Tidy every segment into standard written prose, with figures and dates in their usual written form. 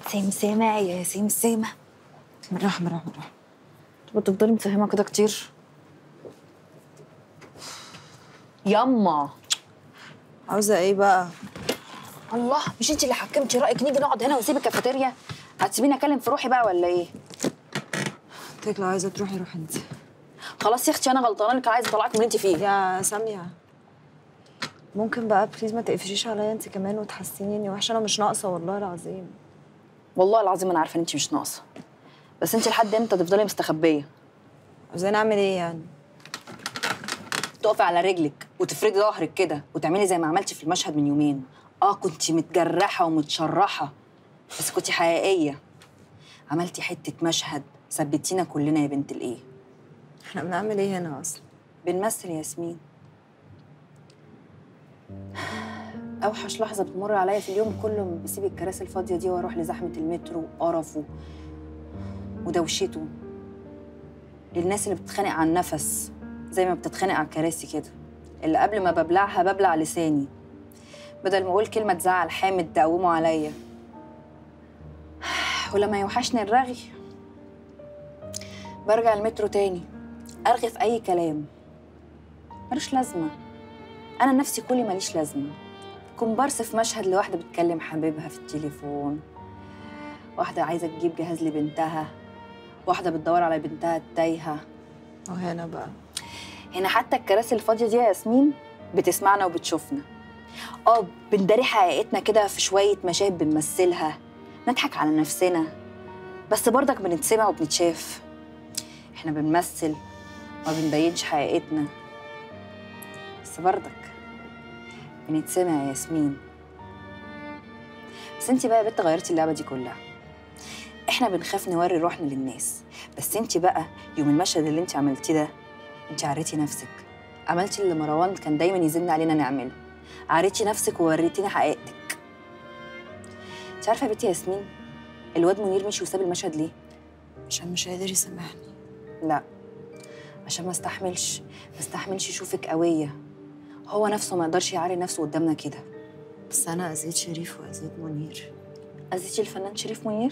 سمسمة يا سمسمة. بالراحة. بتفضلي متفهمة كده كتير؟ ياما عاوزة ايه بقى؟ الله، مش انت اللي حكمتي رأيك نيجي نقعد هنا ونسيب الكافيتيريا؟ هتسيبيني اكلم في روحي بقى ولا ايه؟ قلت لك لو عايزة تروحي روحي انت. خلاص يا اختي، انا غلطانه اللي كان عايزه اطلعك من اللي انت فيه. يا سامية، ممكن بقى بليز ما تقفشيش عليا انت كمان وتحسيني وحشة؟ انا مش ناقصة والله العظيم. والله العظيم انا عارفه ان انت مش ناقصه، بس انت لحد امتى تفضلي مستخبيه؟ عاوزاني اعمل ايه يعني؟ تقفي على رجلك وتفردي ظهرك كده وتعملي زي ما عملتي في المشهد من يومين. كنتي متجرحه ومتشرحه، بس كنتي حقيقيه. عملتي حته مشهد ثبتينا كلنا يا بنت الايه. احنا بنعمل ايه هنا اصلا؟ بنمثل يا ياسمين. اوحش لحظه بتمر عليا في اليوم كله لما بسيب الكراسي الفاضيه دي واروح لزحمه المترو وقرفه ودوشته، للناس اللي بتتخانق على النفس زي ما بتتخانق على الكراسي كده، اللي قبل ما ببلعها ببلع لساني، بدل ما اقول كلمه تزعل حامد تقوموا عليا. ولما يوحشني الرغي برجع المترو تاني ارغي في اي كلام ملوش لازمه. انا نفسي كلي ماليش لازمه، كومبارس في مشهد لواحده بتكلم حبيبها في التليفون، واحده عايزه تجيب جهاز لبنتها، واحده بتدور على بنتها التايهه. وهنا بقى هنا حتى الكراسي الفاضيه دي يا ياسمين بتسمعنا وبتشوفنا. بنداري حقيقتنا كده في شويه مشاهد بنمثلها، نضحك على نفسنا، بس برضك بنتسمع وبنتشاف. احنا بنمثل ما بنبينش حقيقتنا، بس برضك بنتسمع يا ياسمين. بس انتي بقى يا بنت غيرتي اللعبه دي كلها. احنا بنخاف نوري روحنا للناس، بس انتي بقى يوم المشهد اللي انتي عملتيه ده انتي عريتي نفسك، عملتي اللي مروان كان دايما يزن علينا نعمله، عريتي نفسك ووريتينا حقيقتك. انتي عارفه يا بنتي ياسمين الواد منير مشي وساب المشهد ليه؟ عشان مش قادر يسامحني. لا، عشان ما استحملش يشوفك قويه. هو نفسه ما يقدرش يعاري نفسه قدامنا كده. بس انا اذيت شريف واذيت منير. اذيتي الفنان شريف منير؟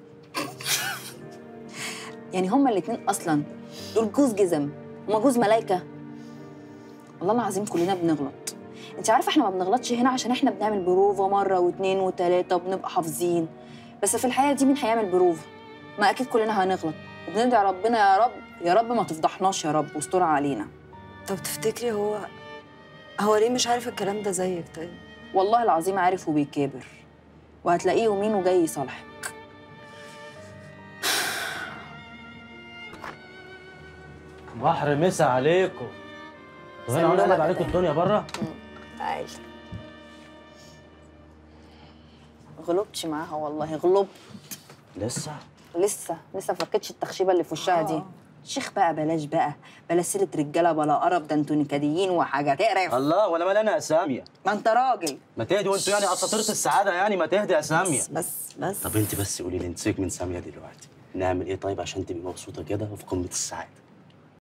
يعني هما الاتنين اصلا دول جوز جزم وما جوز ملايكه. والله العظيم كلنا بنغلط. انت عارفه احنا ما بنغلطش هنا عشان احنا بنعمل بروفه مره واثنين وثلاثه وبنبقى حافظين، بس في الحياه دي مين هيعمل بروفه؟ ما اكيد كلنا هنغلط، وبندعي ربنا يا رب يا رب ما تفضحناش يا رب واستر علينا. طب تفتكري هو ليه مش عارف الكلام ده زيك؟ طيب والله العظيم عارف وبيكابر، وهتلاقيه يومين وجاي يصالحك. بحر مسا عليكم. طب انا هقلب عليكم الدنيا بره. تعالي. غلبتش معاها والله، غلبت. لسه ما فكتش التخشيبه اللي في وشها دي. شيخ بقى بلاش سيره رجاله بلا قرف، ده انتوا نكديين وحاجه تقرف. الله، ولا مال انا يا ساميه؟ ما انت راجل. ما تهدي وانتوا يعني اساطير السعاده، يعني ما تهدي يا ساميه. بس طب انت بس قولي لي، نسيبك من ساميه دلوقتي، نعمل ايه طيب عشان تبقي مبسوطه كده وفي قمه السعاده؟